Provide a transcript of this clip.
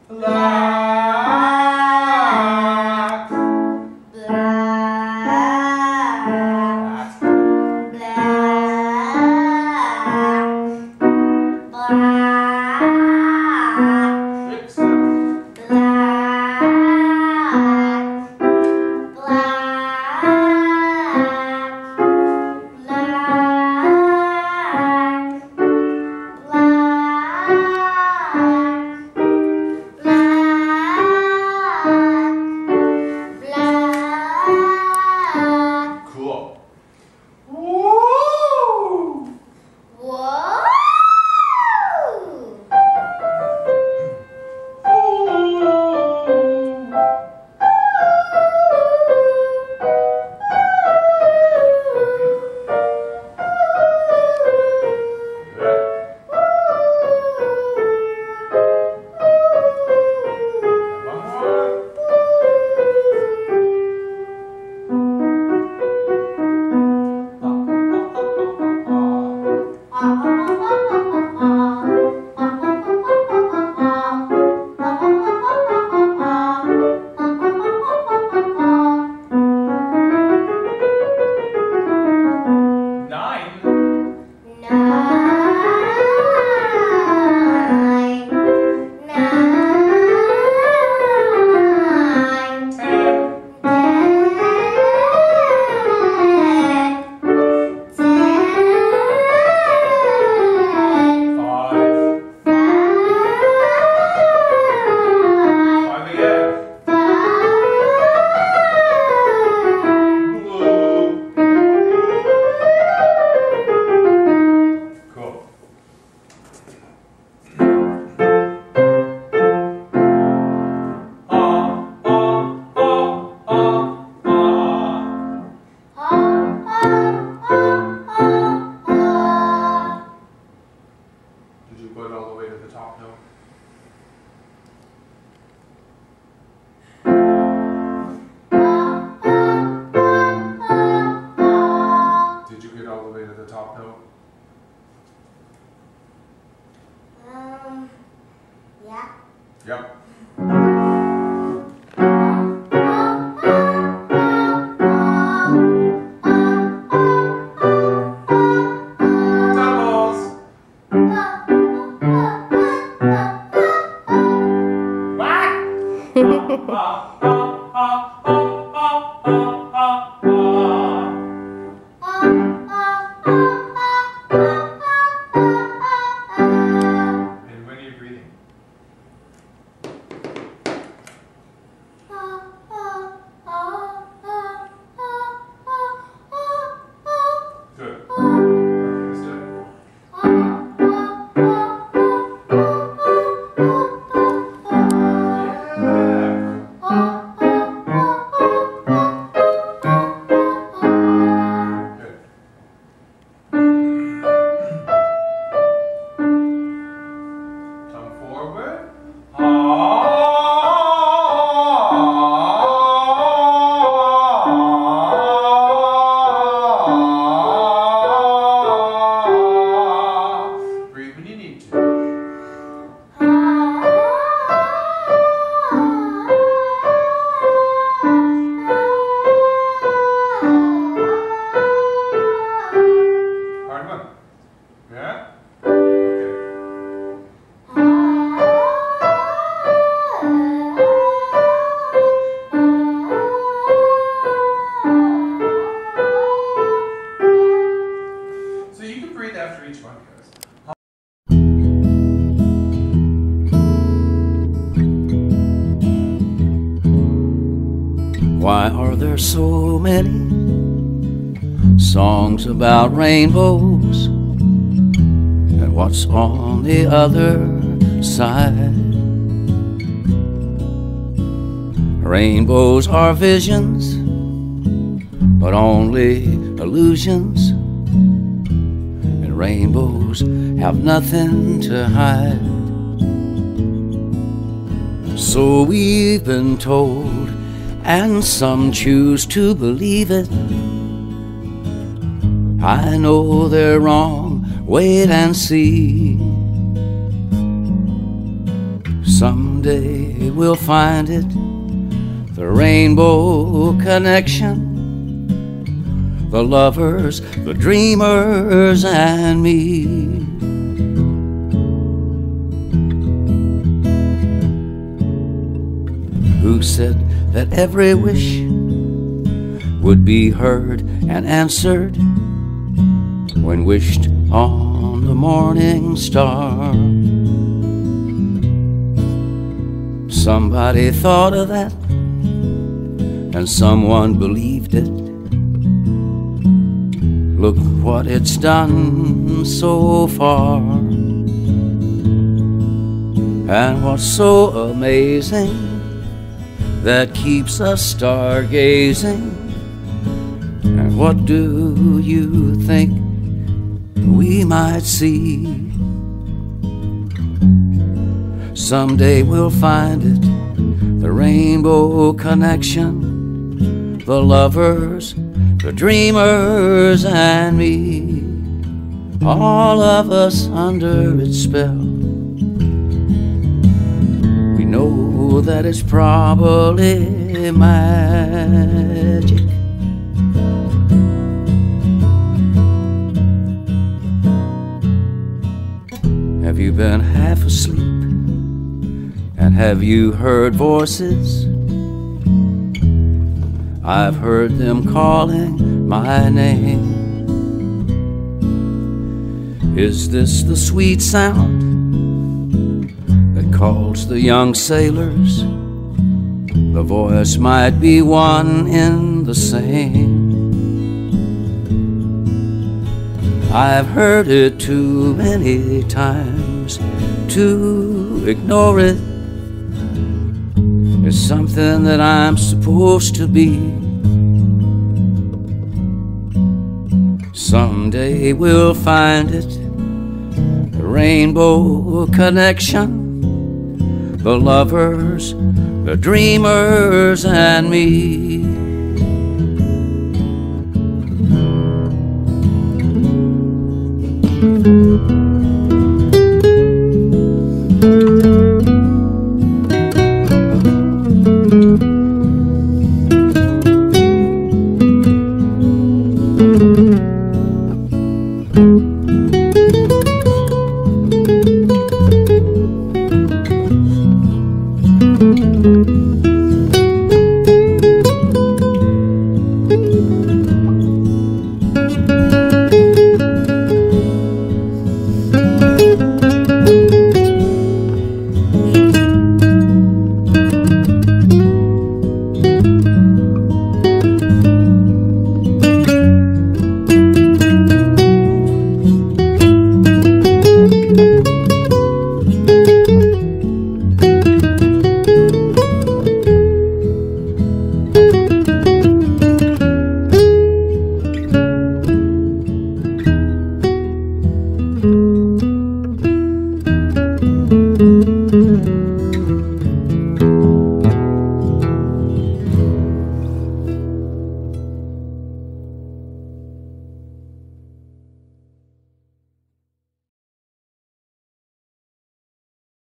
black, black, Yep. Doubles. And when are you breathing? Good. Let's do it. Good. Come forward. Breathe when you need to. Hard one. Yeah? Okay. So you can breathe after each one, guys. Why are there so many songs about rainbows? And what's on the other side? Rainbows are visions, but only illusions. And rainbows have nothing to hide. So we've been told, and some choose to believe it. I know they're wrong, wait and see. Someday Someday we'll find it, the rainbow connection, the lovers, the dreamers, and me. Who said that every wish would be heard and answered when wished on the morning star? Somebody thought of that, and someone believed it. Look what it's done so far. And what's so amazing that keeps us stargazing? And what do you think we might see? Someday we'll find it, the rainbow connection, the lovers, the dreamers, and me, all of us under its spell. We know that it's probably magic. Have you been half asleep? And have you heard voices? I've heard them calling my name. Is this the sweet sound that calls the young sailors? The voice might be one in the same. I've heard it too many times to ignore it. It's something that I'm supposed to be. Someday we'll find it, the rainbow connection, the lovers, the dreamers, and me.